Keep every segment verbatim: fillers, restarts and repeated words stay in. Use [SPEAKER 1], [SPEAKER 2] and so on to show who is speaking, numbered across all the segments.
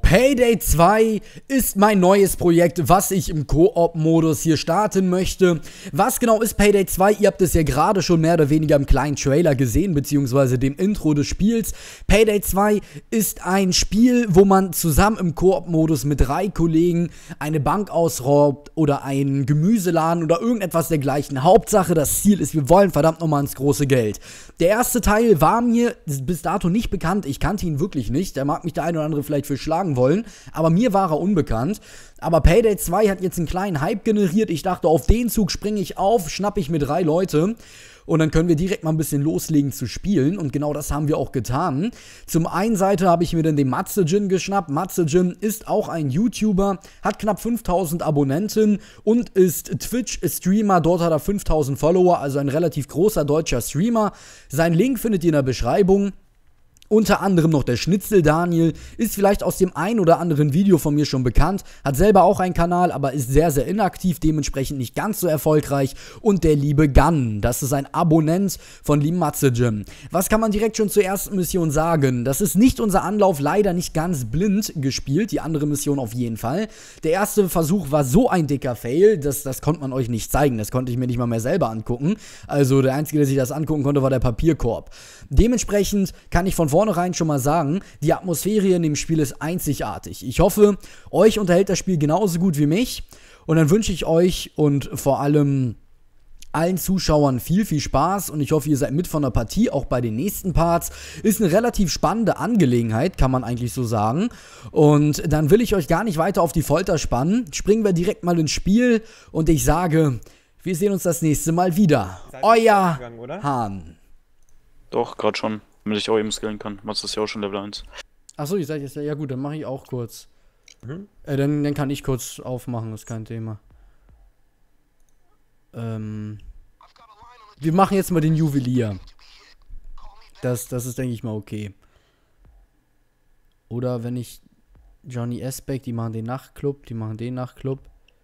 [SPEAKER 1] Payday zwei ist mein neues Projekt, was ich im Koop-Modus hier starten möchte. Was genau ist Payday zwei? Ihr habt es ja gerade schon mehr oder weniger im kleinen Trailer gesehen, beziehungsweise dem Intro des Spiels. Payday zwei ist ein Spiel, wo man zusammen im Koop-Modus mit drei Kollegen eine Bank ausraubt oder einen Gemüseladen oder irgendetwas dergleichen. Hauptsache, das Ziel ist, wir wollen verdammt nochmal ins große Geld. Der erste Teil war mir bis dato nicht bekannt, ich kannte ihn wirklich nicht. Da mag mich der eine oder andere vielleicht für schlagen wollen, aber mir war er unbekannt. Aber Payday zwei hat jetzt einen kleinen Hype generiert. Ich dachte, auf den Zug springe ich auf, schnappe ich mir drei Leute und dann können wir direkt mal ein bisschen loslegen zu spielen. Und genau das haben wir auch getan. Zum einen Seite habe ich mir dann den Matzejin geschnappt. Matzejin ist auch ein YouTuber, hat knapp fünftausend Abonnenten und ist Twitch-Streamer. Dort hat er fünftausend Follower, also ein relativ großer deutscher Streamer. Seinen Link findet ihr in der Beschreibung. Unter anderem noch der Schnitzel Daniel, ist vielleicht aus dem ein oder anderen Video von mir schon bekannt, hat selber auch einen Kanal, aber ist sehr, sehr inaktiv, dementsprechend nicht ganz so erfolgreich. Und der liebe Gun, das ist ein Abonnent von lieben Matzejin. Was kann man direkt schon zur ersten Mission sagen? Das ist nicht unser Anlauf, leider nicht ganz blind gespielt, die andere Mission auf jeden Fall. Der erste Versuch war so ein dicker Fail, das, das konnte man euch nicht zeigen, das konnte ich mir nicht mal mehr selber angucken. Also der Einzige, der sich das angucken konnte, war der Papierkorb. Dementsprechend kann ich von vornherein schon mal sagen, die Atmosphäre in dem Spiel ist einzigartig. Ich hoffe, euch unterhält das Spiel genauso gut wie mich. Und dann wünsche ich euch und vor allem allen Zuschauern viel, viel Spaß. Und ich hoffe, ihr seid mit von der Partie, auch bei den nächsten Parts. Ist eine relativ spannende Angelegenheit, kann man eigentlich so sagen. Und dann will ich euch gar nicht weiter auf die Folter spannen. Springen wir direkt mal ins Spiel. Und ich sage, wir sehen uns das nächste Mal wieder. Euer Hahn.
[SPEAKER 2] Doch, gerade schon, damit ich auch eben skillen kann. Machst das ja auch schon Level eins.
[SPEAKER 1] Achso, ihr seid jetzt, ja gut, dann mache ich auch kurz. Mhm. Äh, dann, dann kann ich kurz aufmachen, ist kein Thema. Ähm, wir machen jetzt mal den Juwelier. Das, das ist, denke ich mal, okay. Oder wenn ich Johnny Esbeck, die machen den Nachtclub, die machen den Nachtclub.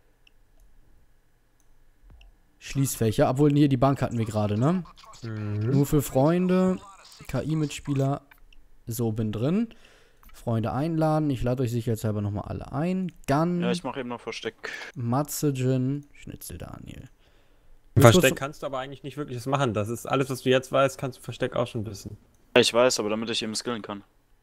[SPEAKER 1] Schließfächer, obwohl hier die Bank hatten wir gerade, ne? Mhm. Nur für Freunde, K I-Mitspieler, so bin drin. Freunde einladen, ich lade euch sicherheitshalber nochmal alle ein. Gun.
[SPEAKER 2] Ja, ich mache eben noch Versteck.
[SPEAKER 1] Matzejin, Schnitzel Daniel.
[SPEAKER 3] Versteck kannst du aber eigentlich nicht wirklich was machen. Das ist alles, was du jetzt weißt, kannst du Versteck auch schon wissen.
[SPEAKER 2] Ja, ich weiß, aber damit ich eben skillen kann.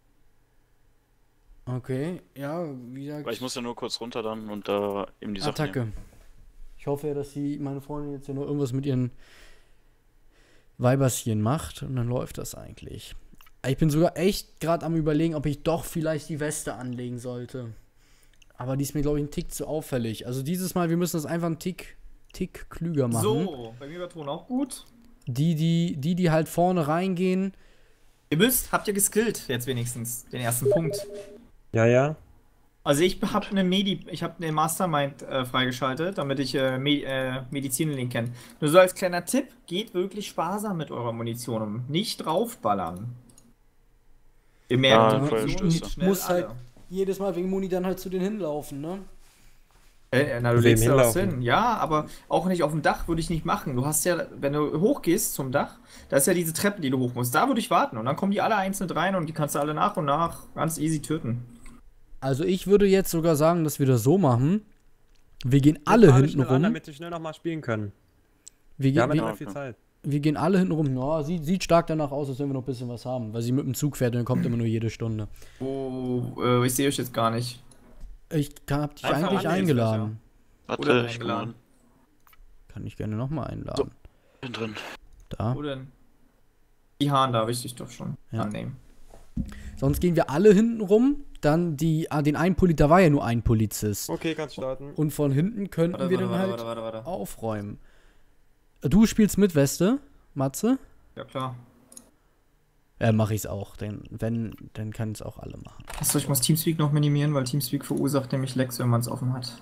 [SPEAKER 1] Okay, ja, wie gesagt.
[SPEAKER 2] Weil ich muss ja nur kurz runter dann und da äh, eben die Sache.
[SPEAKER 1] Attacke. Nehmen. Ich hoffe ja, dass die, meine Freundin jetzt ja nur irgendwas mit ihren Weiberschen macht und dann läuft das eigentlich. Ich bin sogar echt gerade am Überlegen, ob ich doch vielleicht die Weste anlegen sollte. Aber die ist mir, glaube ich, ein Tick zu auffällig. Also dieses Mal, wir müssen das einfach einen Tick, Tick klüger machen.
[SPEAKER 4] So, bei mir war Ton auch gut.
[SPEAKER 1] Die, die, die, die halt vorne reingehen.
[SPEAKER 4] Ihr müsst, habt ihr geskillt jetzt wenigstens, den ersten Punkt.
[SPEAKER 3] Ja, ja.
[SPEAKER 4] Also ich habe eine Medi, ich habe eine Mastermind äh, freigeschaltet, damit ich äh, Me äh, Medizinlink kenne. Nur so als kleiner Tipp, geht wirklich sparsam mit eurer Munition um. Nicht draufballern. Ihr merkt,
[SPEAKER 2] Ah,
[SPEAKER 4] die Munition geht schnell
[SPEAKER 1] muss halt
[SPEAKER 4] alle.
[SPEAKER 1] jedes Mal wegen Muni dann halt zu denen hinlaufen, ne?
[SPEAKER 4] Äh, na, du legst ja was hin. Ja, aber auch nicht auf dem Dach würde ich nicht machen. Du hast ja, wenn du hochgehst zum Dach, da ist ja diese Treppe, die du hoch musst. Da würde ich warten und dann kommen die alle einzeln rein und die kannst du alle nach und nach ganz easy töten.
[SPEAKER 1] Also ich würde jetzt sogar sagen, dass wir das so machen. Wir gehen alle hinten rum.
[SPEAKER 3] An, damit wir schnell nochmal spielen können.
[SPEAKER 1] Wir,
[SPEAKER 3] wir
[SPEAKER 1] ge
[SPEAKER 3] haben
[SPEAKER 1] wir,
[SPEAKER 3] viel Zeit. Wir
[SPEAKER 1] gehen alle hinten rum. Ja, sieht, sieht stark danach aus, als wenn wir noch ein bisschen was haben. Weil sie mit dem Zug fährt und dann kommt immer nur jede Stunde.
[SPEAKER 4] Oh, äh, ich sehe euch jetzt gar nicht.
[SPEAKER 1] Ich kann, hab dich
[SPEAKER 4] Einfach
[SPEAKER 1] eigentlich eingeladen.
[SPEAKER 2] Warte, ich eingeladen.
[SPEAKER 1] Kann ich gerne nochmal einladen.
[SPEAKER 2] So, bin drin.
[SPEAKER 1] Da.
[SPEAKER 4] Wo denn? Die Haaren darf ich dich doch schon
[SPEAKER 1] ja.
[SPEAKER 4] annehmen.
[SPEAKER 1] Sonst gehen wir alle hinten rum. Dann die, ah, den einen Polizist, da war ja nur ein Polizist.
[SPEAKER 3] Okay, kannst starten.
[SPEAKER 1] Und von hinten könnten
[SPEAKER 4] warte,
[SPEAKER 1] wir
[SPEAKER 4] warte,
[SPEAKER 1] dann
[SPEAKER 4] warte,
[SPEAKER 1] halt
[SPEAKER 4] warte, warte, warte.
[SPEAKER 1] aufräumen. Du spielst mit Weste, Matze?
[SPEAKER 4] Ja, klar.
[SPEAKER 1] Ja, mach ich's auch. Denn wenn, dann kann es auch alle machen.
[SPEAKER 4] Achso, ich muss Teamspeak noch minimieren, weil Teamspeak verursacht nämlich Lags, wenn man es offen hat.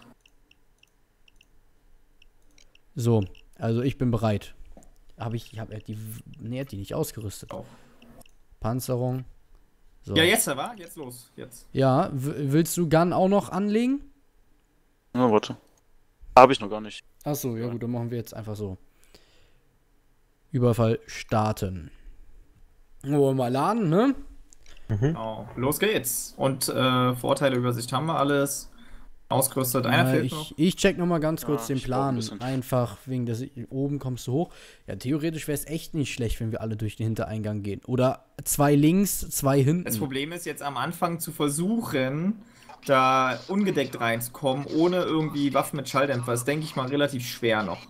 [SPEAKER 1] So, also ich bin bereit. Habe ich, ich habe die, nee, hat die nicht ausgerüstet.
[SPEAKER 4] Auch.
[SPEAKER 1] Panzerung. So.
[SPEAKER 4] Ja, jetzt aber, jetzt los, jetzt.
[SPEAKER 1] Ja, willst du Gun auch noch anlegen?
[SPEAKER 2] Na, warte. Habe ich noch gar nicht.
[SPEAKER 1] Achso, ja gut, dann machen wir jetzt einfach so. Überfall starten. Wollen wir mal laden, ne?
[SPEAKER 3] Mhm.
[SPEAKER 4] Genau. Los geht's. Und äh, Vorteile, Übersicht haben wir alles. Ausgerüstet. Einer
[SPEAKER 1] Ja,
[SPEAKER 4] fehlt noch.
[SPEAKER 1] ich, ich check nochmal ganz kurz
[SPEAKER 2] Ja,
[SPEAKER 1] den
[SPEAKER 2] ich brauch ein
[SPEAKER 1] Plan.
[SPEAKER 2] bisschen.
[SPEAKER 1] Einfach wegen des. Oben kommst du hoch. Ja, theoretisch wäre es echt nicht schlecht, wenn wir alle durch den Hintereingang gehen. Oder zwei links, zwei hinten.
[SPEAKER 4] Das Problem ist jetzt am Anfang zu versuchen, da ungedeckt reinzukommen, ohne irgendwie Waffen mit Schalldämpfer. Das denke ich mal relativ schwer noch.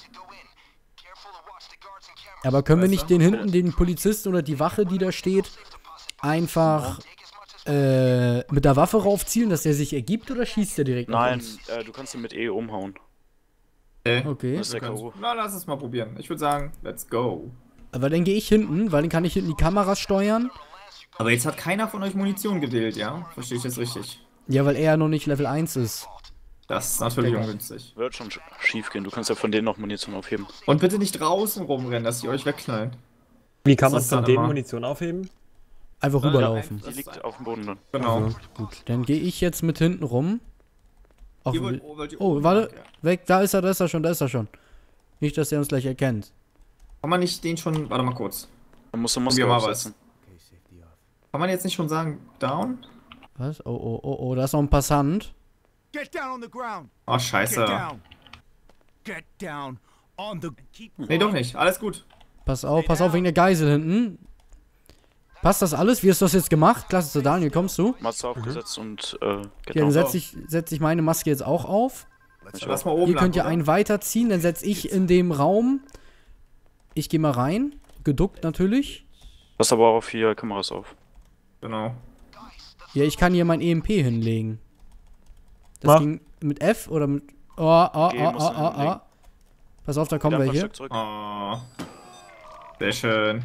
[SPEAKER 1] Aber können wir
[SPEAKER 4] Weißt
[SPEAKER 1] nicht
[SPEAKER 4] du?
[SPEAKER 1] den hinten, den Polizisten oder die Wache, die da steht, einfach äh, mit der Waffe raufzielen, dass der sich ergibt, oder schießt der direkt nach
[SPEAKER 2] Nein,
[SPEAKER 1] uns?
[SPEAKER 2] äh, du kannst ihn mit E umhauen.
[SPEAKER 4] Äh,
[SPEAKER 1] Okay.
[SPEAKER 2] Das ist der K O.
[SPEAKER 4] Na, lass es mal probieren. Ich würde sagen, let's go.
[SPEAKER 1] Aber dann gehe ich hinten, weil dann kann ich hinten die Kameras steuern.
[SPEAKER 4] Aber jetzt hat keiner von euch Munition gedealt, ja? Verstehe ich das richtig?
[SPEAKER 1] Ja, weil er ja noch nicht Level eins ist.
[SPEAKER 4] Das ist natürlich
[SPEAKER 1] Digga.
[SPEAKER 4] ungünstig.
[SPEAKER 2] Wird schon sch- schief gehen. Du kannst ja von denen noch Munition aufheben.
[SPEAKER 4] Und bitte nicht draußen rumrennen, dass die euch wegknallen.
[SPEAKER 3] Wie kann man
[SPEAKER 4] Das ist
[SPEAKER 3] von
[SPEAKER 4] dann
[SPEAKER 3] denen
[SPEAKER 4] immer-
[SPEAKER 3] Munition aufheben?
[SPEAKER 1] Einfach
[SPEAKER 4] Ja,
[SPEAKER 1] rüberlaufen.
[SPEAKER 2] Die liegt auf dem Boden dann.
[SPEAKER 4] Genau.
[SPEAKER 1] Also, gut, dann gehe ich jetzt mit hinten rum. Auf,
[SPEAKER 4] Ihr wollt, wollt ihr
[SPEAKER 1] oh,
[SPEAKER 4] oben
[SPEAKER 1] warte,
[SPEAKER 4] lang, ja.
[SPEAKER 1] weg, da ist er, da ist er schon, da ist er schon. Nicht, dass er uns gleich erkennt.
[SPEAKER 4] Kann man nicht den schon. Warte mal kurz.
[SPEAKER 2] Dann musst du
[SPEAKER 4] Probier
[SPEAKER 2] Moskau
[SPEAKER 4] mal
[SPEAKER 2] aufsetzen.
[SPEAKER 4] Kann man jetzt nicht schon sagen, down?
[SPEAKER 1] Was? Oh, oh, oh, oh, da ist noch ein Passant.
[SPEAKER 5] Get down on the ground.
[SPEAKER 4] Oh,
[SPEAKER 5] Get
[SPEAKER 4] scheiße.
[SPEAKER 5] down. Get down on the. Keep
[SPEAKER 4] Nee, doch nicht. Alles gut.
[SPEAKER 1] Pass auf, pass auf, wegen der Geisel hinten. Passt das alles? Wie hast du das jetzt gemacht? Klasse, Daniel, kommst du?
[SPEAKER 2] Maske aufgesetzt und äh,
[SPEAKER 1] Ja,
[SPEAKER 2] genau.
[SPEAKER 1] dann setze ich, setz ich meine Maske jetzt auch auf.
[SPEAKER 4] Lass mal oben
[SPEAKER 1] Ihr
[SPEAKER 4] lang,
[SPEAKER 1] könnt ja
[SPEAKER 4] oder?
[SPEAKER 1] einen weiterziehen, dann setze ich in dem Raum. Ich gehe mal rein. Geduckt natürlich.
[SPEAKER 2] Pass aber auch vier Kameras auf.
[SPEAKER 4] Genau.
[SPEAKER 1] Ja, ich kann hier mein E M P hinlegen. Das
[SPEAKER 3] Mach.
[SPEAKER 1] ging mit F oder mit. Oh, oh,
[SPEAKER 2] G
[SPEAKER 1] oh,
[SPEAKER 2] musst
[SPEAKER 1] oh,
[SPEAKER 2] du
[SPEAKER 1] oh, oh.
[SPEAKER 2] hinlegen.
[SPEAKER 1] Pass auf, da kommen
[SPEAKER 2] Wieder
[SPEAKER 1] wir
[SPEAKER 2] ein
[SPEAKER 1] hier.
[SPEAKER 2] Stück zurück.
[SPEAKER 4] Oh. Sehr schön.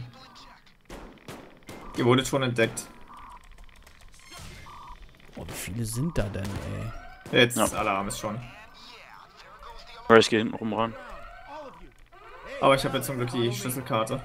[SPEAKER 4] Ihr wurdet schon entdeckt.
[SPEAKER 1] Oh, wie viele sind da denn, ey?
[SPEAKER 4] Jetzt
[SPEAKER 2] Ja.
[SPEAKER 4] ist Alarm ist schon.
[SPEAKER 2] Ja, ich gehe hinten rum ran.
[SPEAKER 4] Aber ich habe jetzt zum Glück die Schlüsselkarte.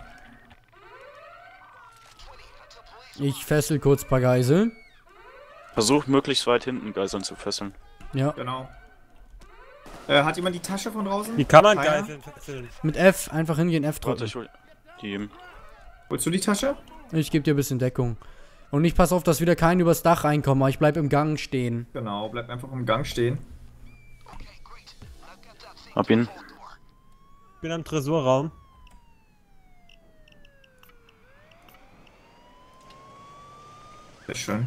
[SPEAKER 1] Ich fessel kurz ein paar Geiseln.
[SPEAKER 2] Versuch möglichst weit hinten Geiseln zu fesseln.
[SPEAKER 1] Ja.
[SPEAKER 4] Genau. Äh, hat jemand die Tasche von draußen?
[SPEAKER 3] Wie kann man
[SPEAKER 4] Keiner?
[SPEAKER 3] Geiseln fesseln?
[SPEAKER 1] Mit F, einfach hingehen, F
[SPEAKER 2] Warte,
[SPEAKER 1] drücken.
[SPEAKER 2] ich hol die eben.
[SPEAKER 4] Holst du die Tasche?
[SPEAKER 1] Ich gebe dir ein bisschen Deckung. Und ich pass auf, dass wieder kein übers Dach reinkommt, aber ich bleib im Gang stehen.
[SPEAKER 4] Genau, bleibt einfach im Gang stehen.
[SPEAKER 2] Hab ihn.
[SPEAKER 3] Ich bin am Tresorraum.
[SPEAKER 4] Sehr schön.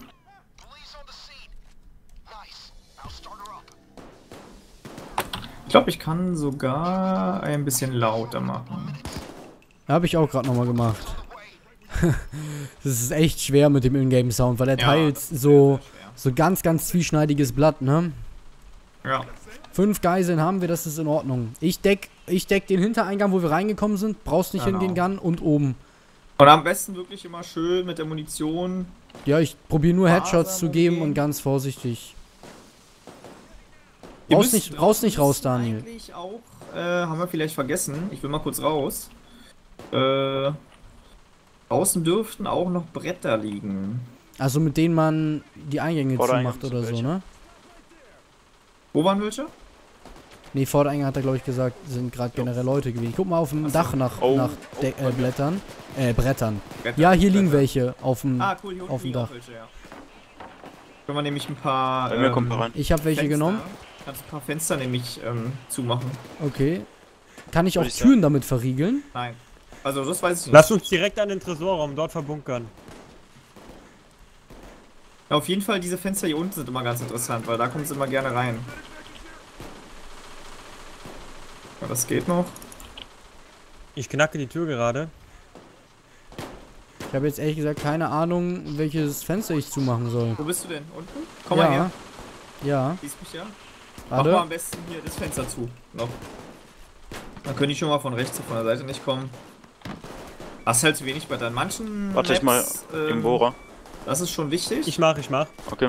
[SPEAKER 4] Ich glaube, ich kann sogar ein bisschen lauter machen.
[SPEAKER 1] Habe ich auch gerade nochmal gemacht. Das ist echt schwer mit dem Ingame-Sound, weil er
[SPEAKER 4] Ja,
[SPEAKER 1] teilt
[SPEAKER 4] das ist
[SPEAKER 1] so,
[SPEAKER 4] sehr, sehr
[SPEAKER 1] so ganz, ganz zwieschneidiges Blatt, ne?
[SPEAKER 4] schwer. Ja.
[SPEAKER 1] Fünf Geiseln haben wir, das ist in Ordnung. Ich deck, ich deck den Hintereingang, wo wir reingekommen sind. Brauchst nicht
[SPEAKER 4] Genau.
[SPEAKER 1] hingehen, Gun. Und oben.
[SPEAKER 4] Und am besten wirklich immer schön mit der Munition.
[SPEAKER 1] Ja, ich probiere nur
[SPEAKER 4] Sparsam
[SPEAKER 1] Headshots zu geben
[SPEAKER 4] umgehen.
[SPEAKER 1] und ganz vorsichtig.
[SPEAKER 4] Ihr
[SPEAKER 1] Brauchst
[SPEAKER 4] müsst-
[SPEAKER 1] nicht, brauchst nicht raus,
[SPEAKER 4] müsst
[SPEAKER 1] Daniel.
[SPEAKER 4] Eigentlich auch, äh, haben wir vielleicht vergessen. Ich will mal kurz raus. Äh, draußen dürften auch noch Bretter liegen.
[SPEAKER 1] Also mit denen man die Eingänge
[SPEAKER 2] Vordereingang
[SPEAKER 1] zumacht oder
[SPEAKER 2] sind
[SPEAKER 1] so,
[SPEAKER 2] welche.
[SPEAKER 1] ne?
[SPEAKER 4] Wo waren welche?
[SPEAKER 1] Nee, Vordereingang hat er, glaube ich, gesagt, sind gerade generell Leute gewesen. Guck mal auf dem
[SPEAKER 4] Ach so.
[SPEAKER 1] Dach nach,
[SPEAKER 2] Oh,
[SPEAKER 1] nach
[SPEAKER 2] oh,
[SPEAKER 1] De äh, Blättern. Äh, Brettern.
[SPEAKER 4] Bretter,
[SPEAKER 1] Ja, hier liegen
[SPEAKER 4] Bretter.
[SPEAKER 1] welche auf dem.
[SPEAKER 4] Ah, cool, hier unten
[SPEAKER 1] auf dem
[SPEAKER 4] liegen auch
[SPEAKER 1] Dach.
[SPEAKER 4] welche, ja. Können wir nämlich ein paar.
[SPEAKER 2] Bei mir
[SPEAKER 4] ähm,
[SPEAKER 2] kommt er rein.
[SPEAKER 1] Ich habe welche
[SPEAKER 4] Fenster-
[SPEAKER 1] genommen.
[SPEAKER 4] Kannst ein paar Fenster nämlich ähm, zumachen.
[SPEAKER 1] Okay. Kann ich auch
[SPEAKER 2] Würde ich
[SPEAKER 1] Türen damit verriegeln?
[SPEAKER 4] Nein. Also, das weiß ich nicht.
[SPEAKER 3] Lass uns direkt an den Tresorraum dort verbunkern.
[SPEAKER 4] Ja, auf jeden Fall, diese Fenster hier unten sind immer ganz interessant, weil da kommen sie immer gerne rein. Ja, das geht noch.
[SPEAKER 3] Ich knacke die Tür gerade.
[SPEAKER 1] Ich habe jetzt ehrlich gesagt keine Ahnung, welches Fenster ich zumachen soll.
[SPEAKER 4] Wo bist du denn? Unten? Komm
[SPEAKER 1] ja.
[SPEAKER 4] mal her.
[SPEAKER 1] Ja.
[SPEAKER 4] Siehst mich ja? Mach mal am
[SPEAKER 1] Warte.
[SPEAKER 4] besten hier das Fenster zu. Noch. Dann können die schon mal von rechts und von der Seite nicht kommen. Hast halt zu wenig bei deinen manchen.
[SPEAKER 2] Warte ich mal
[SPEAKER 4] Maps,
[SPEAKER 2] im
[SPEAKER 4] ähm,
[SPEAKER 2] Bohrer.
[SPEAKER 4] Das ist schon wichtig.
[SPEAKER 3] Ich mach, ich mach.
[SPEAKER 2] Okay.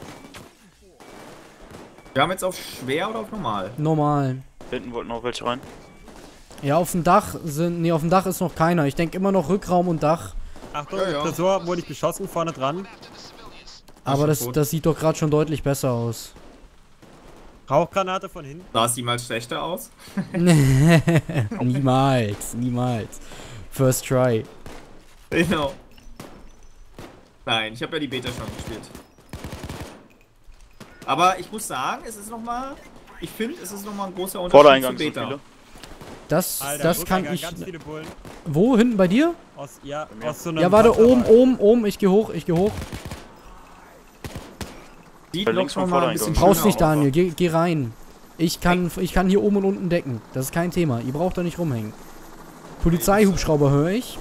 [SPEAKER 4] Wir haben jetzt auf schwer oder auf normal?
[SPEAKER 1] Normal.
[SPEAKER 2] Hinten wollten auch welche rein.
[SPEAKER 1] Ja, auf dem Dach sind. Nee, auf dem Dach ist noch keiner. Ich denke immer noch Rückraum und Dach.
[SPEAKER 3] Achtung,
[SPEAKER 4] Ja, ja.
[SPEAKER 3] Tresor wurde ich beschossen, vorne dran.
[SPEAKER 1] Aber
[SPEAKER 4] schon
[SPEAKER 1] das,
[SPEAKER 4] tot.
[SPEAKER 1] das sieht doch gerade schon deutlich besser aus.
[SPEAKER 3] Rauchgranate von hinten.
[SPEAKER 4] Sah es niemals schlechter aus?
[SPEAKER 1] Niemals, niemals. First try.
[SPEAKER 4] Genau. Nein, ich habe ja die Beta schon gespielt. Aber ich muss sagen, es ist nochmal... Ich finde, es ist nochmal ein großer Unterschied
[SPEAKER 2] Vordereingang
[SPEAKER 4] zu
[SPEAKER 2] sind
[SPEAKER 4] Beta.
[SPEAKER 2] viele.
[SPEAKER 1] Das,
[SPEAKER 3] Alter,
[SPEAKER 1] das kann
[SPEAKER 3] Rückeingang,
[SPEAKER 1] ich...
[SPEAKER 3] Ganz viele Bullen.
[SPEAKER 1] Wo? Hinten bei dir?
[SPEAKER 3] Aus, ja,
[SPEAKER 2] mir.
[SPEAKER 3] aus so einem
[SPEAKER 1] Ja, warte,
[SPEAKER 3] Panzer-
[SPEAKER 1] oben, oben, oben. Ich geh hoch, ich geh hoch.
[SPEAKER 4] Sieht
[SPEAKER 2] Bei
[SPEAKER 4] noch
[SPEAKER 2] links vom
[SPEAKER 4] mal ein
[SPEAKER 2] Vordereingang.
[SPEAKER 4] bisschen
[SPEAKER 1] Brauchst
[SPEAKER 4] schöner
[SPEAKER 1] nicht,
[SPEAKER 4] aus.
[SPEAKER 1] Daniel. Geh, geh rein. Ich kann, ich kann hier oben und unten decken. Das ist kein Thema. Ihr braucht da nicht rumhängen. Polizeihubschrauber höre ich.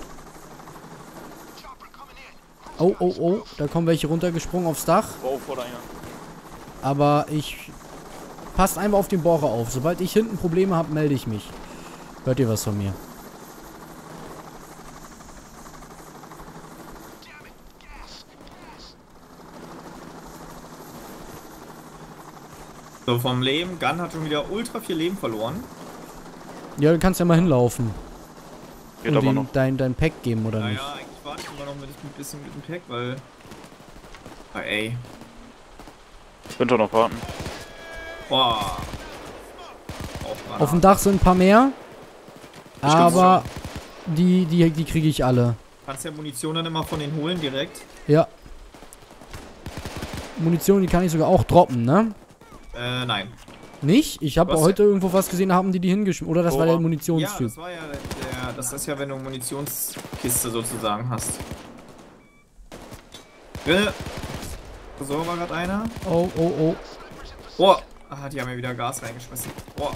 [SPEAKER 1] Oh, oh, oh. Da kommen welche runtergesprungen aufs Dach.
[SPEAKER 2] Oh, Vordereingang.
[SPEAKER 1] Aber ich... Passt einfach auf den Bohrer auf. Sobald ich hinten Probleme habe, melde ich mich. Hört ihr was von mir?
[SPEAKER 4] So, vom Leben. Gun hat schon wieder ultra viel Leben verloren.
[SPEAKER 1] Ja, du kannst ja mal hinlaufen.
[SPEAKER 2] Geht
[SPEAKER 1] Und
[SPEAKER 2] aber
[SPEAKER 1] ihm
[SPEAKER 2] noch.
[SPEAKER 1] dein, dein Pack geben, oder nicht?
[SPEAKER 4] Naja, eigentlich warte ich immer noch mit ein bisschen mit dem Pack, weil... Ah, ey.
[SPEAKER 2] Könnte noch warten.
[SPEAKER 4] Boah. Auch
[SPEAKER 1] Auf dem Dach sind ein paar mehr.
[SPEAKER 2] Ich kann's
[SPEAKER 1] Aber die, die, die kriege ich alle.
[SPEAKER 4] Kannst ja Munition dann immer von denen holen direkt.
[SPEAKER 1] Ja. Munition, die kann ich sogar auch droppen, ne?
[SPEAKER 4] Äh, nein.
[SPEAKER 1] Nicht? Ich habe
[SPEAKER 4] Was?
[SPEAKER 1] heute irgendwo was gesehen, haben die die hingeschmissen. Oder das war der
[SPEAKER 2] Bohrer.
[SPEAKER 4] Ja,
[SPEAKER 1] Munitionstyp.
[SPEAKER 4] das war ja der... Das ist ja, wenn du Munitionskiste sozusagen hast. Äh. So war gerade einer.
[SPEAKER 1] Oh, oh, oh.
[SPEAKER 4] Boah. Ah, die haben mir wieder Gas reingeschmissen. Boah.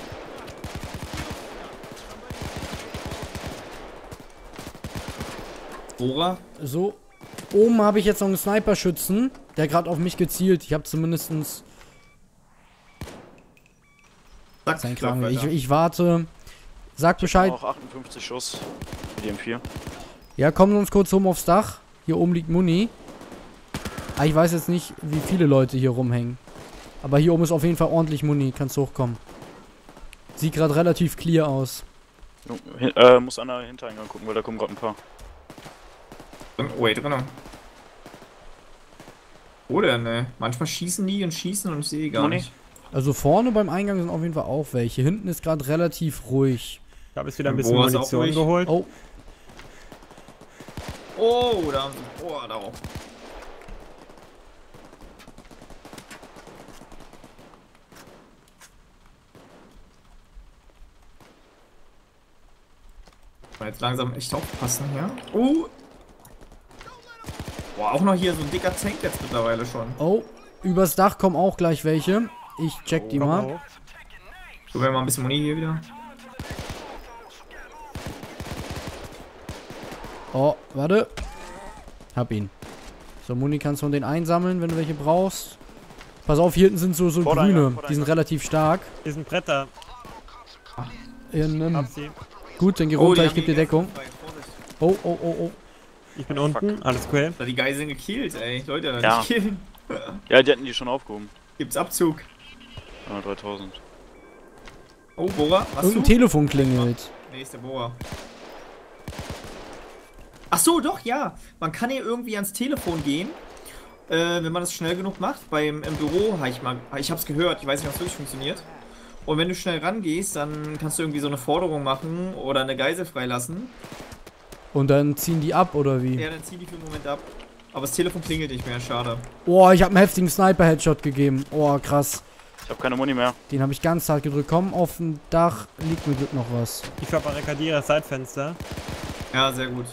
[SPEAKER 4] Bohrer.
[SPEAKER 1] So. Oben habe ich jetzt noch einen Sniper-Schützen, der gerade auf mich gezielt. Ich habe zumindestens
[SPEAKER 4] Zack,
[SPEAKER 1] sein
[SPEAKER 4] lauf
[SPEAKER 1] Kram. Ich,
[SPEAKER 4] weiter.
[SPEAKER 1] ich warte. Sag Bescheid.
[SPEAKER 2] Noch achtundfünfzig Schuss. Mit die M vier.
[SPEAKER 1] Ja, kommen wir uns kurz oben aufs Dach. Hier oben liegt Muni. Ah, ich weiß jetzt nicht, wie viele Leute hier rumhängen. Aber hier oben ist auf jeden Fall ordentlich Muni. Kannst hochkommen. Sieht gerade relativ clear aus.
[SPEAKER 2] Hin, äh, muss an der Hintereingang gucken, weil da kommen gerade ein paar.
[SPEAKER 4] Oh, ey, drinnen. Wo denn, ne? Manchmal schießen die und schießen und ich sehe gar
[SPEAKER 2] Moni?
[SPEAKER 4] nicht.
[SPEAKER 1] Also vorne beim Eingang sind auf jeden Fall auch welche. Hinten ist gerade relativ ruhig.
[SPEAKER 3] Ich habe jetzt wieder ein
[SPEAKER 4] Und
[SPEAKER 3] bisschen
[SPEAKER 4] wo ist auch
[SPEAKER 3] Munition
[SPEAKER 4] ruhig?
[SPEAKER 3] geholt.
[SPEAKER 1] Oh,
[SPEAKER 4] Oh, da haben sie. Oh, da auch. Jetzt langsam echt aufpassen hier. Oh! Boah, auch noch hier so ein dicker Tank jetzt mittlerweile schon.
[SPEAKER 1] oh. Übers Dach kommen auch gleich welche. Ich check die
[SPEAKER 3] Komm
[SPEAKER 1] mal.
[SPEAKER 3] hoch.
[SPEAKER 4] Tun wir mal ein bisschen Muni hier wieder.
[SPEAKER 1] Oh, warte. Hab ihn. So, Muni kannst du von denen einsammeln, wenn du welche brauchst. Pass auf, hier hinten sind so, so
[SPEAKER 2] Vordereingang,
[SPEAKER 1] grüne.
[SPEAKER 2] Vordereingang.
[SPEAKER 1] Die sind relativ stark.
[SPEAKER 3] Hier sind Bretter.
[SPEAKER 1] In, ähm,
[SPEAKER 3] Hab sie.
[SPEAKER 1] gut, dann geh
[SPEAKER 4] Oh,
[SPEAKER 1] runter,
[SPEAKER 4] die
[SPEAKER 1] ich
[SPEAKER 4] haben
[SPEAKER 1] geb dir
[SPEAKER 4] die
[SPEAKER 1] Deckung.
[SPEAKER 4] Vorsicht.
[SPEAKER 1] Oh, oh, oh, oh.
[SPEAKER 3] Ich bin unten. Alles cool.
[SPEAKER 4] Da die Geiseln gekillt, ey. Leute,
[SPEAKER 2] Ja.
[SPEAKER 4] nicht killen.
[SPEAKER 2] Ja, die hatten die schon aufgehoben.
[SPEAKER 4] Gibt's Abzug.
[SPEAKER 2] Ja, dreitausend.
[SPEAKER 4] Oh, Bohrer, was
[SPEAKER 1] Irgendein
[SPEAKER 4] du?
[SPEAKER 1] Telefon klingelt.
[SPEAKER 4] Nee, ist der Bohrer. Ach so, doch, ja. Man kann hier irgendwie ans Telefon gehen, äh, wenn man das schnell genug macht. Beim im Büro habe ich mal, ich hab's gehört, ich weiß nicht, ob es wirklich funktioniert. Und wenn du schnell rangehst, dann kannst du irgendwie so eine Forderung machen oder eine Geisel freilassen.
[SPEAKER 1] Und dann ziehen die ab, oder wie?
[SPEAKER 4] Ja, dann zieh die für einen Moment ab. Aber das Telefon klingelt nicht mehr, schade.
[SPEAKER 1] Oh, ich habe einen heftigen Sniper-Headshot gegeben. Oh, krass.
[SPEAKER 2] Ich habe keine Muni mehr.
[SPEAKER 1] Den habe ich ganz hart gedrückt. Komm, auf dem Dach liegt mir Glück noch was.
[SPEAKER 3] Ich verbarrikadiere das Seitfenster.
[SPEAKER 4] Ja, sehr gut.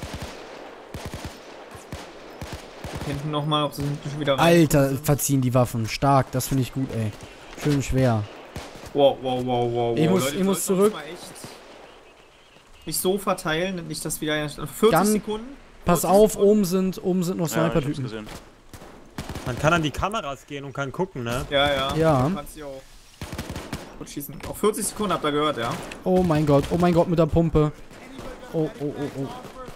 [SPEAKER 4] Hinten nochmal, ob sie hinten schon wieder rein.
[SPEAKER 1] Alter, verziehen die Waffen. Stark, das finde ich gut, ey. Schön schwer.
[SPEAKER 4] Wow, wow, wow, wow,
[SPEAKER 1] Ich
[SPEAKER 4] wow.
[SPEAKER 1] muss-
[SPEAKER 4] Leute,
[SPEAKER 1] ich muss
[SPEAKER 4] sollten uns
[SPEAKER 1] zurück.
[SPEAKER 4] mal echt nicht so verteilen, nicht dass wieder vierzig
[SPEAKER 1] Dann-
[SPEAKER 4] Sekunden.
[SPEAKER 1] Pass
[SPEAKER 4] vierzig
[SPEAKER 1] auf,
[SPEAKER 4] Sekunden.
[SPEAKER 1] oben sind, oben sind noch
[SPEAKER 2] Ja, ich hab's
[SPEAKER 1] Sniper-Typen.
[SPEAKER 2] gesehen.
[SPEAKER 3] Man kann an die Kameras gehen und kann gucken, ne?
[SPEAKER 4] Ja, ja.
[SPEAKER 1] Ja.
[SPEAKER 4] Du kannst die auch gut schießen. Auf vierzig Sekunden habt ihr gehört, ja.
[SPEAKER 1] Oh mein Gott, oh mein Gott mit der Pumpe. Oh, oh, oh, oh.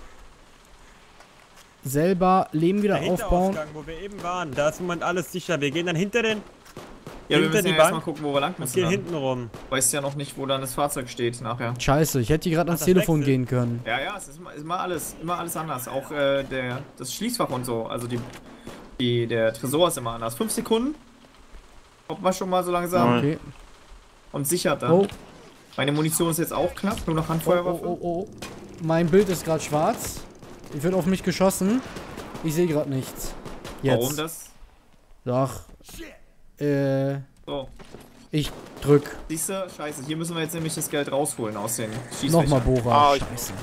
[SPEAKER 1] Selber Leben wieder
[SPEAKER 3] Der
[SPEAKER 1] aufbauen.
[SPEAKER 3] Hinterausgang, wo wir eben waren, da ist im Moment alles sicher. Wir gehen dann hinter den
[SPEAKER 4] Ja, wir
[SPEAKER 3] Hinter
[SPEAKER 4] müssen
[SPEAKER 3] die
[SPEAKER 4] ja erstmal
[SPEAKER 3] Bank
[SPEAKER 4] gucken, wo wir lang
[SPEAKER 3] und
[SPEAKER 4] müssen.
[SPEAKER 3] gehen
[SPEAKER 4] Dann.
[SPEAKER 3] hinten rum.
[SPEAKER 4] Weißt ja noch nicht, wo dann das Fahrzeug steht nachher.
[SPEAKER 1] Scheiße, ich hätte hier gerade
[SPEAKER 3] Ach,
[SPEAKER 1] ans
[SPEAKER 3] das
[SPEAKER 1] Telefon
[SPEAKER 3] wechselt.
[SPEAKER 1] gehen können.
[SPEAKER 4] Ja, ja, es ist immer, ist immer alles, immer alles anders. Auch äh, der, das Schließfach und so. Also die, die, der Tresor ist immer anders. Fünf Sekunden. Kommt man schon mal so langsam.
[SPEAKER 1] Okay.
[SPEAKER 4] Und sichert dann.
[SPEAKER 1] Oh,
[SPEAKER 4] Meine Munition ist jetzt auch knapp, nur noch
[SPEAKER 1] oh,
[SPEAKER 4] Handfeuerwaffe.
[SPEAKER 1] oh, oh, oh. Mein Bild ist gerade schwarz. Ich wird auf mich geschossen. Ich sehe gerade nichts. Jetzt.
[SPEAKER 4] Warum das?
[SPEAKER 1] Doch. Äh,
[SPEAKER 4] So.
[SPEAKER 1] ich drück.
[SPEAKER 4] Siehst du? Scheiße. Hier müssen wir jetzt nämlich das Geld rausholen aus den Schießfächern.
[SPEAKER 1] Nochmal Bohrer.
[SPEAKER 2] Ah, ich-
[SPEAKER 1] Scheiße.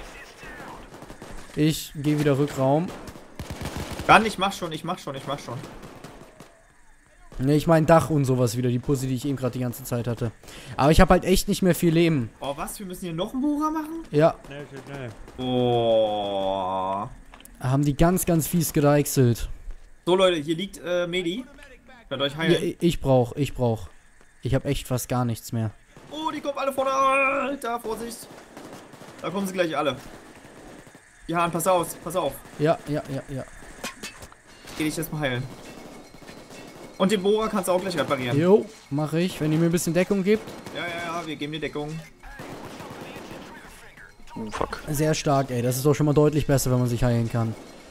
[SPEAKER 1] Ich gehe wieder Rückraum.
[SPEAKER 4] Dann, ich mach schon, ich mach schon, ich mach schon.
[SPEAKER 1] Ne, ich mein Dach und sowas wieder. Die Pussy, die ich eben gerade die ganze Zeit hatte. Aber ich habe halt echt nicht mehr viel Leben.
[SPEAKER 4] Oh, was? Wir müssen hier noch einen Bohrer machen?
[SPEAKER 1] Ja,
[SPEAKER 3] Schnell, schnell, schnell.
[SPEAKER 4] Oh.
[SPEAKER 1] haben die ganz, ganz fies gedeichselt.
[SPEAKER 4] So, Leute, hier liegt äh, Medi. Könnt euch
[SPEAKER 1] Ja,
[SPEAKER 4] heilen.
[SPEAKER 1] ich- ich brauch, ich brauch. Ich habe echt fast gar nichts mehr.
[SPEAKER 4] Oh, die kommen alle vorne. Alter, Vorsicht. Da kommen sie gleich alle. Die Hahn, pass auf, pass auf.
[SPEAKER 1] Ja, ja, ja, ja.
[SPEAKER 4] Geh dich jetzt mal heilen. Und den Bohrer kannst du auch gleich reparieren.
[SPEAKER 1] Jo, mache ich, wenn ihr mir ein bisschen Deckung gebt.
[SPEAKER 4] Ja, ja, ja, wir geben die Deckung.
[SPEAKER 2] Oh, fuck.
[SPEAKER 1] Sehr stark, ey. Das ist doch schon mal deutlich besser, wenn man sich heilen kann.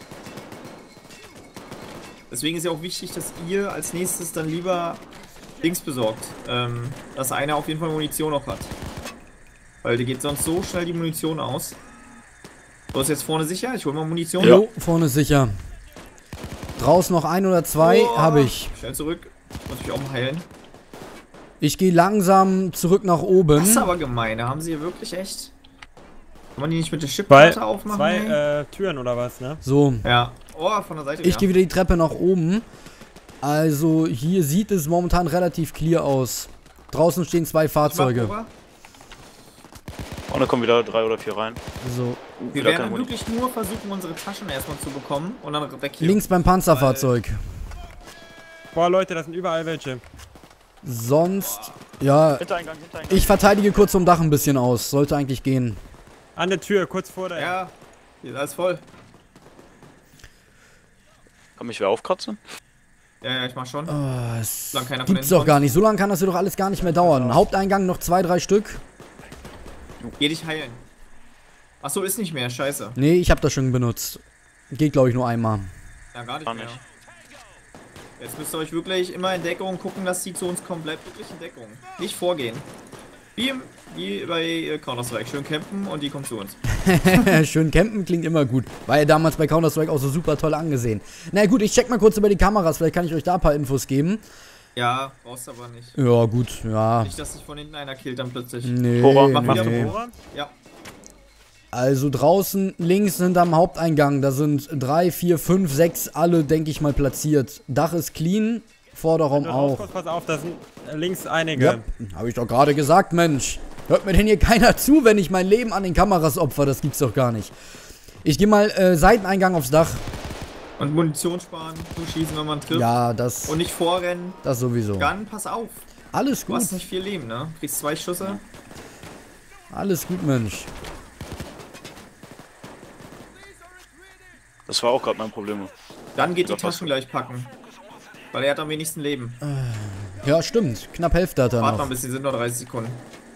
[SPEAKER 4] Deswegen ist ja auch wichtig, dass ihr als nächstes dann lieber Dings besorgt. Ähm, dass einer auf jeden Fall Munition noch hat. Weil die geht sonst so schnell die Munition aus. So, ist jetzt vorne sicher? Ich hol mal Munition.
[SPEAKER 1] Jo, vorne sicher. Draußen noch ein oder zwei
[SPEAKER 4] Oh,
[SPEAKER 1] habe ich.
[SPEAKER 4] Schnell zurück. Ich muss mich auch mal heilen.
[SPEAKER 1] Ich gehe langsam zurück nach oben.
[SPEAKER 4] Das ist aber gemein. Da haben sie hier wirklich echt... Kann man die nicht mit der
[SPEAKER 3] Zwei,
[SPEAKER 4] Chipkarte aufmachen?
[SPEAKER 3] zwei
[SPEAKER 4] ey?
[SPEAKER 3] äh, Türen oder was, ne?
[SPEAKER 1] So,
[SPEAKER 4] Ja. Oh, von der Seite
[SPEAKER 1] ich gehe wieder die Treppe nach oben. Also hier sieht es momentan relativ clear aus. Draußen stehen zwei Fahrzeuge.
[SPEAKER 2] Vorne kommen wieder drei oder vier rein.
[SPEAKER 1] So,
[SPEAKER 2] Uh,
[SPEAKER 4] Wir
[SPEAKER 2] wieder
[SPEAKER 4] werden
[SPEAKER 2] kein Muni.
[SPEAKER 4] wirklich nur versuchen, unsere Taschen erstmal zu bekommen und dann weg hier.
[SPEAKER 1] links beim Panzerfahrzeug.
[SPEAKER 3] Boah, Leute, das sind überall welche.
[SPEAKER 1] Sonst, ja,
[SPEAKER 2] Hintereingang, Hintereingang.
[SPEAKER 1] ich verteidige kurz vom Dach ein bisschen aus. Sollte eigentlich gehen.
[SPEAKER 3] An der Tür, kurz vor der.
[SPEAKER 4] Ja, hier ist alles voll.
[SPEAKER 2] Kann mich wer aufkratzen?
[SPEAKER 4] Ja, ja, ich mach schon.
[SPEAKER 1] Oh, es
[SPEAKER 4] Solange keiner von
[SPEAKER 1] gibt's
[SPEAKER 4] denen
[SPEAKER 1] doch gar nicht. So lange kann das hier doch alles gar nicht mehr dauern. Haupteingang noch zwei, drei Stück.
[SPEAKER 4] Geh dich heilen. Achso, ist nicht mehr, scheiße.
[SPEAKER 1] Nee, ich habe das schon benutzt. Geht, glaube ich, nur einmal.
[SPEAKER 4] Ja, gar nicht
[SPEAKER 2] Gar
[SPEAKER 4] mehr.
[SPEAKER 2] nicht.
[SPEAKER 4] Jetzt müsst ihr euch wirklich immer in Deckung gucken, dass die zu uns kommen. Bleibt wirklich in Deckung. Nicht vorgehen. Wie, im, wie bei äh, Counter-Strike. Schön campen und die kommen zu uns.
[SPEAKER 1] Schön campen klingt immer gut. War ja damals bei Counter-Strike auch so super toll angesehen. Na gut, ich check mal kurz über die Kameras. Vielleicht kann ich euch da ein paar Infos geben.
[SPEAKER 4] Ja, brauchst aber nicht.
[SPEAKER 1] Ja, gut, ja.
[SPEAKER 4] Nicht, dass sich von hinten einer killt dann plötzlich.
[SPEAKER 1] Nee,
[SPEAKER 2] Bohrer,
[SPEAKER 4] mach wieder
[SPEAKER 1] nee.
[SPEAKER 3] Bohrer?
[SPEAKER 4] Ja.
[SPEAKER 1] Also draußen links hinterm Haupteingang, da sind drei, vier, fünf, sechs alle, denke ich mal, platziert. Dach ist clean, Vorderraum
[SPEAKER 3] Wenn du
[SPEAKER 1] auch.
[SPEAKER 3] rauskommst, pass auf, da sind äh, links einige.
[SPEAKER 1] Ja, habe ich doch gerade gesagt, Mensch. Hört mir denn hier keiner zu, wenn ich mein Leben an den Kameras opfer? Das gibt's doch gar nicht. Ich gehe mal äh, Seiteneingang aufs Dach.
[SPEAKER 4] Und Munition sparen, zuschießen, wenn man trifft.
[SPEAKER 1] Ja, das,
[SPEAKER 4] Und nicht vorrennen.
[SPEAKER 1] das sowieso.
[SPEAKER 4] Gun, pass auf.
[SPEAKER 1] Alles
[SPEAKER 4] Du
[SPEAKER 1] gut,
[SPEAKER 4] hast nicht viel Leben, ne? Du kriegst zwei Schüsse.
[SPEAKER 1] alles gut, Mensch.
[SPEAKER 2] Das war auch gerade mein Problem.
[SPEAKER 4] Dann geht die
[SPEAKER 2] Ja, passt.
[SPEAKER 4] Taschen gleich packen. Weil er hat am wenigsten Leben.
[SPEAKER 1] Ja, stimmt. Knapp Hälfte hat er
[SPEAKER 4] Warte mal
[SPEAKER 1] noch.
[SPEAKER 4] ein bisschen, sind nur dreißig Sekunden.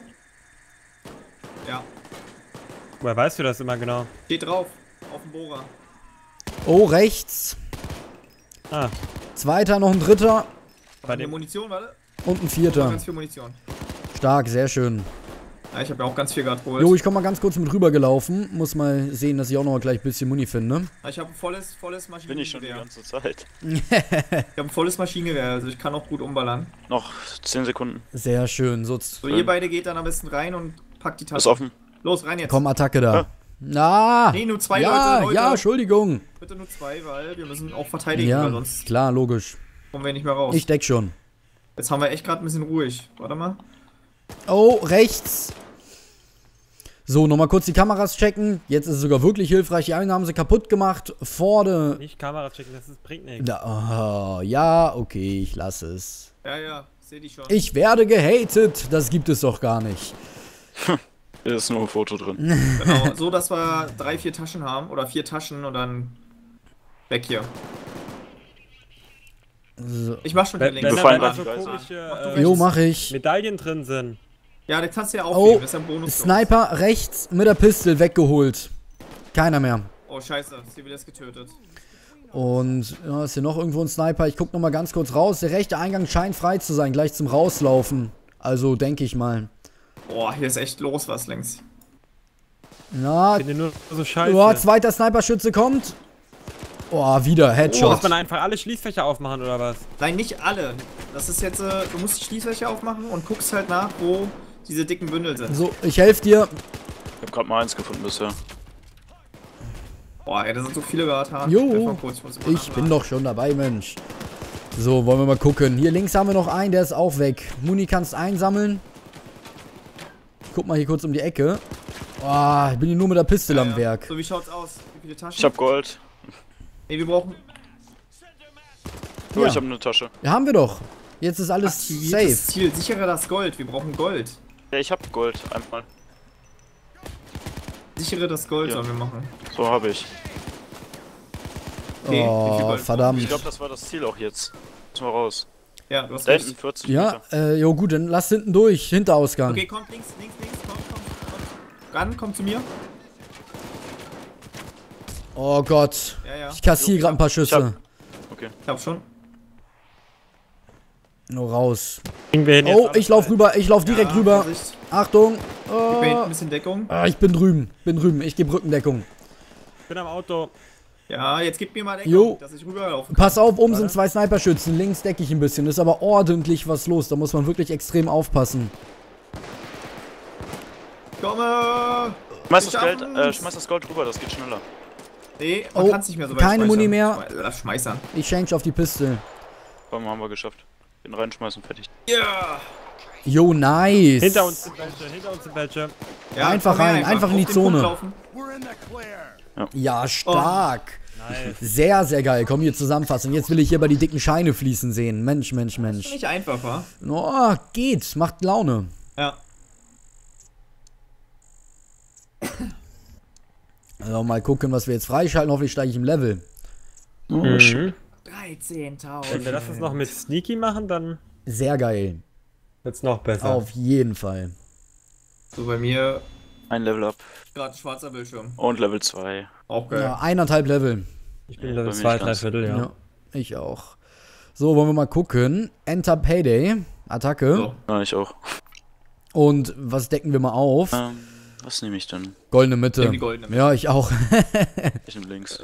[SPEAKER 4] Ja,
[SPEAKER 3] Woher weißt du das immer genau?
[SPEAKER 4] steht drauf. Auf dem Bohrer.
[SPEAKER 1] Oh, rechts.
[SPEAKER 3] Ah,
[SPEAKER 1] Zweiter, noch ein dritter
[SPEAKER 3] bei
[SPEAKER 4] Eine
[SPEAKER 3] dem.
[SPEAKER 4] Munition, warte.
[SPEAKER 1] und ein vierter.
[SPEAKER 4] Ganz viel Munition.
[SPEAKER 1] Stark, sehr schön.
[SPEAKER 4] Ja, ich habe ja auch ganz viel gerade geholt.
[SPEAKER 1] Jo, ich komme mal ganz kurz mit rüber gelaufen. Muss mal sehen, dass ich auch noch mal gleich ein bisschen Muni finde.
[SPEAKER 4] Ich habe ein volles, volles
[SPEAKER 2] Bin ich schon die
[SPEAKER 4] Maschinengewehr.
[SPEAKER 2] ganze Zeit.
[SPEAKER 4] Ich habe ein volles Maschinengewehr, also ich kann auch gut umballern.
[SPEAKER 2] Noch zehn Sekunden.
[SPEAKER 1] Sehr schön. So,
[SPEAKER 4] So, ihr beide geht dann am besten rein und packt die
[SPEAKER 2] Ist
[SPEAKER 4] Tasche.
[SPEAKER 2] offen.
[SPEAKER 4] Los, rein jetzt.
[SPEAKER 1] komm, Attacke da.
[SPEAKER 2] Ja.
[SPEAKER 1] Na,
[SPEAKER 4] Nee, nur zwei
[SPEAKER 1] ja,
[SPEAKER 4] Leute, Leute.
[SPEAKER 1] ja, Entschuldigung.
[SPEAKER 4] Bitte nur zwei, weil wir müssen auch verteidigen,
[SPEAKER 1] Ja,
[SPEAKER 4] weil sonst
[SPEAKER 1] klar, logisch.
[SPEAKER 4] kommen wir nicht mehr raus.
[SPEAKER 1] Ich deck schon.
[SPEAKER 4] Jetzt haben wir echt gerade ein bisschen ruhig. Warte mal.
[SPEAKER 1] Oh, rechts. So, nochmal kurz die Kameras checken. Jetzt ist es sogar wirklich hilfreich. Die einen haben sie kaputt gemacht. Vorne.
[SPEAKER 3] Nicht Kamera checken, das ist, bringt nichts.
[SPEAKER 1] Da, oh, ja, okay, ich lasse es.
[SPEAKER 4] Ja, ja, seh die schon.
[SPEAKER 1] Ich werde gehatet. Das gibt es doch gar nicht.
[SPEAKER 2] Hier ist nur ein Foto drin.
[SPEAKER 4] Genau, so dass wir drei, vier Taschen haben. Oder vier Taschen und dann weg hier.
[SPEAKER 1] So.
[SPEAKER 4] Ich mach schon den
[SPEAKER 3] Wenn,
[SPEAKER 4] Link.
[SPEAKER 3] wenn
[SPEAKER 2] Wir
[SPEAKER 3] da
[SPEAKER 2] fallen
[SPEAKER 3] mal
[SPEAKER 2] grad
[SPEAKER 3] so
[SPEAKER 2] die Geiseln.
[SPEAKER 3] komische äh,
[SPEAKER 1] Jo, mach ich.
[SPEAKER 3] Medaillen drin sind.
[SPEAKER 4] Ja, das kannst du ja
[SPEAKER 1] Oh,
[SPEAKER 4] aufheben. Das ist ja ein Bonus. für uns.
[SPEAKER 1] Sniper rechts mit der Pistole weggeholt. Keiner mehr.
[SPEAKER 4] Oh, scheiße. Sie wird jetzt getötet.
[SPEAKER 1] Und ja, ist hier noch irgendwo ein Sniper. Ich guck noch mal ganz kurz raus. Der rechte Eingang scheint frei zu sein, gleich zum Rauslaufen. Also denke ich mal.
[SPEAKER 4] Boah, hier ist echt los was links.
[SPEAKER 1] Na,
[SPEAKER 3] Ich finde nur so scheiße.
[SPEAKER 1] oh, zweiter Sniperschütze kommt. Oh, wieder
[SPEAKER 3] Muss
[SPEAKER 1] Headshot.
[SPEAKER 3] man einfach alle Schließfächer aufmachen oder was?
[SPEAKER 4] Nein, nicht alle. Das ist jetzt, äh, du musst die Schließfläche aufmachen und guckst halt nach, wo diese dicken Bündel sind.
[SPEAKER 1] So, ich helfe dir.
[SPEAKER 2] Ich hab grad mal eins gefunden bisher.
[SPEAKER 4] Boah, ey, da sind so viele geraten.
[SPEAKER 1] Jo, ich bin doch schon dabei, Mensch. So, wollen wir mal gucken. Hier links haben wir noch einen, der ist auch weg. Muni kannst einsammeln. Guck mal hier kurz um die Ecke. Oh, ich bin hier nur mit der Pistole
[SPEAKER 4] ja,
[SPEAKER 1] am
[SPEAKER 4] ja.
[SPEAKER 1] Werk.
[SPEAKER 4] So, wie schaut's aus? Wie viele Taschen?
[SPEAKER 2] Ich hab Gold.
[SPEAKER 4] Nee, wir brauchen...
[SPEAKER 2] Oh,
[SPEAKER 1] Ja.
[SPEAKER 2] ich hab eine Tasche.
[SPEAKER 1] Ja, haben wir doch. Jetzt ist alles
[SPEAKER 4] Aktiviertes
[SPEAKER 1] safe.
[SPEAKER 4] Ziel. Sichere das Gold. Wir brauchen Gold.
[SPEAKER 2] Ja, ich hab Gold. Einmal.
[SPEAKER 4] Sichere das Gold
[SPEAKER 2] Ja.
[SPEAKER 4] sollen wir machen.
[SPEAKER 2] So habe ich.
[SPEAKER 4] Okay, wie viel
[SPEAKER 1] Oh,
[SPEAKER 4] Gold?
[SPEAKER 1] verdammt.
[SPEAKER 2] Ich glaube, das war das Ziel auch jetzt. Müssen wir raus.
[SPEAKER 4] Ja, du hast
[SPEAKER 2] Da hinten
[SPEAKER 4] recht.
[SPEAKER 2] vierzig
[SPEAKER 1] Ja,
[SPEAKER 2] Meter.
[SPEAKER 1] äh, jo gut, dann lass hinten durch. Hinterausgang.
[SPEAKER 4] Okay, kommt links, links, links. Kommt, kommt, kommt. Ran, kommt zu mir.
[SPEAKER 1] Oh Gott.
[SPEAKER 4] Ja, ja.
[SPEAKER 1] Ich kassiere gerade ein paar Schüsse.
[SPEAKER 2] Okay.
[SPEAKER 4] Ich hab schon.
[SPEAKER 1] Nur raus.
[SPEAKER 3] Kriegen wir hin jetzt
[SPEAKER 1] Oh,
[SPEAKER 3] alles
[SPEAKER 1] ich lauf
[SPEAKER 3] rein?
[SPEAKER 1] rüber. Ich lauf direkt
[SPEAKER 4] Ja,
[SPEAKER 1] rüber.
[SPEAKER 4] Vorsicht.
[SPEAKER 1] Achtung.
[SPEAKER 4] Gib mir hinten
[SPEAKER 1] Oh.
[SPEAKER 4] ein bisschen Deckung.
[SPEAKER 1] Ah, ich bin drüben. Bin drüben. Ich gebe Rückendeckung.
[SPEAKER 3] Ich bin am Auto.
[SPEAKER 4] Ja, jetzt gib mir mal Deckung,
[SPEAKER 1] Jo.
[SPEAKER 4] dass ich rüberlaufen kann.
[SPEAKER 1] Pass auf, oben sind
[SPEAKER 4] Warte.
[SPEAKER 1] zwei Sniperschützen. Links decke ich ein bisschen. Ist aber ordentlich was los. Da muss man wirklich extrem aufpassen.
[SPEAKER 4] Komme!
[SPEAKER 2] Schmeiß
[SPEAKER 4] Wir
[SPEAKER 2] das Geld,
[SPEAKER 4] schaffen's.
[SPEAKER 2] äh, schmeiß das Gold rüber, das geht schneller.
[SPEAKER 4] Nee, man
[SPEAKER 1] Oh,
[SPEAKER 4] kann's nicht mehr so weit
[SPEAKER 1] keine
[SPEAKER 4] schmeißern.
[SPEAKER 1] Muni mehr.
[SPEAKER 4] Schmeiß- Lass schmeißern.
[SPEAKER 1] Ich change auf die Pistole.
[SPEAKER 2] Warum haben wir geschafft? Den reinschmeißen, fertig.
[SPEAKER 4] Ja!
[SPEAKER 1] Jo, nice.
[SPEAKER 3] Hinter uns sind welche, hinter uns sind welche.
[SPEAKER 4] Ja,
[SPEAKER 1] Einfach
[SPEAKER 4] komm her,
[SPEAKER 1] rein, einfach in die
[SPEAKER 4] auf den Punkt
[SPEAKER 1] Zone.
[SPEAKER 4] laufen.
[SPEAKER 5] We're in the clear.
[SPEAKER 1] Ja, stark.
[SPEAKER 3] Nice.
[SPEAKER 1] Sehr, sehr geil. Komm hier zusammenfassen. Jetzt will ich hier bei die dicken Scheine fließen sehen. Mensch, Mensch, Mensch.
[SPEAKER 4] Nicht einfach, wa?
[SPEAKER 1] Oh, geht. Macht Laune.
[SPEAKER 4] Ja.
[SPEAKER 1] Also mal gucken, was wir jetzt freischalten. Hoffentlich steige ich im Level.
[SPEAKER 2] Oh, shit.
[SPEAKER 3] Mhm.
[SPEAKER 4] dreizehntausend.
[SPEAKER 3] Wenn wir das jetzt noch mit Sneaky machen, dann
[SPEAKER 1] Sehr geil.
[SPEAKER 3] wird's noch besser.
[SPEAKER 1] Auf jeden Fall.
[SPEAKER 4] So, bei mir
[SPEAKER 2] Ein Level up.
[SPEAKER 4] gerade schwarzer Bildschirm.
[SPEAKER 2] Und Level zwei.
[SPEAKER 4] Auch geil.
[SPEAKER 1] Ja, eineinhalb Level.
[SPEAKER 3] Ich bin
[SPEAKER 2] Ja,
[SPEAKER 3] Level
[SPEAKER 2] bei mir
[SPEAKER 3] zwei,
[SPEAKER 2] nicht
[SPEAKER 3] drei
[SPEAKER 2] ganz.
[SPEAKER 3] Viertel, ja.
[SPEAKER 1] Ja. Ich auch. So, wollen wir mal gucken. Enter Payday. Attacke.
[SPEAKER 4] So.
[SPEAKER 2] Ja, ich auch.
[SPEAKER 1] Und was decken wir mal auf?
[SPEAKER 2] Ähm, was nehme ich denn?
[SPEAKER 1] Goldene Mitte.
[SPEAKER 4] Nehm die goldene Mitte.
[SPEAKER 1] Ja, ich auch.
[SPEAKER 2] Ich nehme links.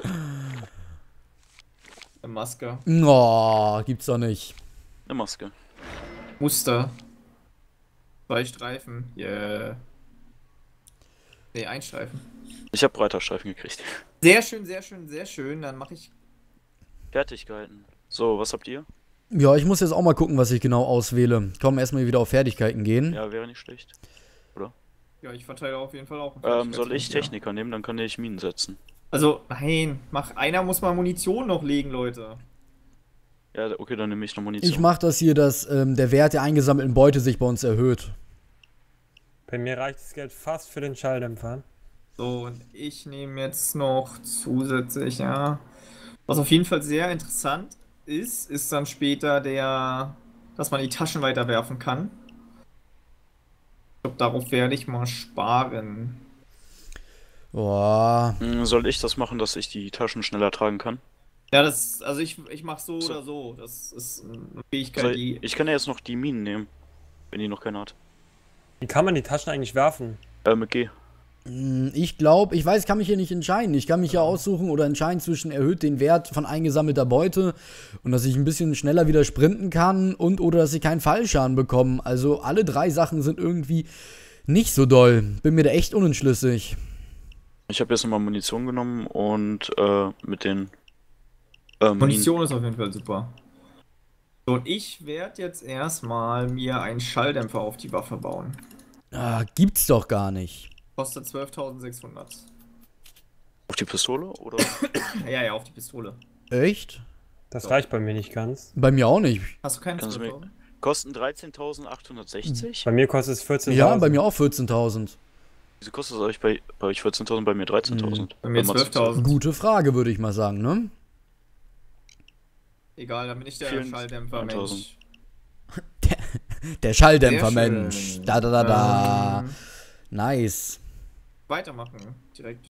[SPEAKER 4] Eine Maske.
[SPEAKER 1] Oh, gibt's doch nicht.
[SPEAKER 2] Eine Maske.
[SPEAKER 4] Muster. Zwei Streifen. Yeah. Ne, ein Streifen.
[SPEAKER 2] Ich habe breiter Streifen gekriegt.
[SPEAKER 4] Sehr schön, sehr schön, sehr schön. Dann mache ich.
[SPEAKER 2] Fertigkeiten. So, was habt ihr?
[SPEAKER 1] Ja, ich muss jetzt auch mal gucken, was ich genau auswähle. Komm, erstmal wieder auf Fertigkeiten gehen.
[SPEAKER 2] Ja, wäre nicht schlecht.
[SPEAKER 4] Ja, ich verteile auf jeden Fall auch.
[SPEAKER 2] Ähm, soll ich
[SPEAKER 4] Ja.
[SPEAKER 2] Techniker nehmen, dann kann ich Minen setzen.
[SPEAKER 4] Also, nein. Mach, einer muss mal Munition noch legen, Leute.
[SPEAKER 2] Ja, okay, dann nehme ich noch Munition.
[SPEAKER 1] Ich mach das hier, dass ähm, der Wert der eingesammelten Beute sich bei uns erhöht.
[SPEAKER 3] Bei mir reicht das Geld fast für den Schalldämpfer.
[SPEAKER 4] So, und ich nehme jetzt noch zusätzlich, ja. Was auf jeden Fall sehr interessant ist, ist dann später der, dass man die Taschen weiterwerfen kann. Ich glaube, darauf werde ich mal sparen.
[SPEAKER 1] Boah.
[SPEAKER 2] Hm, Soll ich das machen, dass ich die Taschen schneller tragen kann?
[SPEAKER 4] Ja, das, also ich, ich mache so,
[SPEAKER 2] So.
[SPEAKER 4] oder so. Das ist eine Fähigkeit,
[SPEAKER 2] Also,
[SPEAKER 4] die.
[SPEAKER 2] ich kann ja jetzt noch die Minen nehmen, wenn die noch keine hat.
[SPEAKER 3] Wie kann man die Taschen eigentlich werfen?
[SPEAKER 2] Äh, mit G.
[SPEAKER 1] Hm, Ich glaube, ich weiß, ich kann mich hier nicht entscheiden. Ich kann mich hier aussuchen oder entscheiden zwischen erhöht den Wert von eingesammelter Beute und dass ich ein bisschen schneller wieder sprinten kann und oder dass ich keinen Fallschaden bekomme. Also alle drei Sachen sind irgendwie nicht so doll. Bin mir da echt unentschlüssig.
[SPEAKER 2] Ich habe jetzt nochmal Munition genommen und äh, mit den äh, Minen.
[SPEAKER 4] Munition ist auf jeden Fall super. So, und ich werde jetzt erstmal mir einen Schalldämpfer auf die Waffe bauen.
[SPEAKER 1] Ah, gibt's doch gar nicht.
[SPEAKER 4] Kostet zwölftausendsechshundert.
[SPEAKER 2] Auf die Pistole oder?
[SPEAKER 4] Ja, ja, auf die Pistole.
[SPEAKER 1] Echt?
[SPEAKER 3] Das
[SPEAKER 4] So.
[SPEAKER 3] reicht bei mir nicht ganz.
[SPEAKER 1] Bei mir auch nicht.
[SPEAKER 4] Hast du keine
[SPEAKER 2] Kannst du mir-
[SPEAKER 4] zwölftausend?
[SPEAKER 2] Kosten dreizehntausendachthundertsechzig?
[SPEAKER 3] Bei mir kostet es vierzehntausend.
[SPEAKER 1] Ja, bei mir auch vierzehntausend.
[SPEAKER 2] Wieso kostet es euch bei, bei euch vierzehntausend, bei mir dreizehntausend?
[SPEAKER 4] Bei mir
[SPEAKER 2] Wenn man zu-
[SPEAKER 4] zwölftausend.
[SPEAKER 1] Gute Frage, würde ich mal sagen, ne?
[SPEAKER 4] Egal, dann bin ich der
[SPEAKER 2] Vielen-
[SPEAKER 4] Schalldämpfer,
[SPEAKER 2] neuntausend.
[SPEAKER 4] Mensch.
[SPEAKER 1] Der Schalldämpfer,
[SPEAKER 4] Sehr schön.
[SPEAKER 1] Mensch. Da, da, da, da.
[SPEAKER 4] Ähm,
[SPEAKER 1] Nice.
[SPEAKER 4] weitermachen, direkt.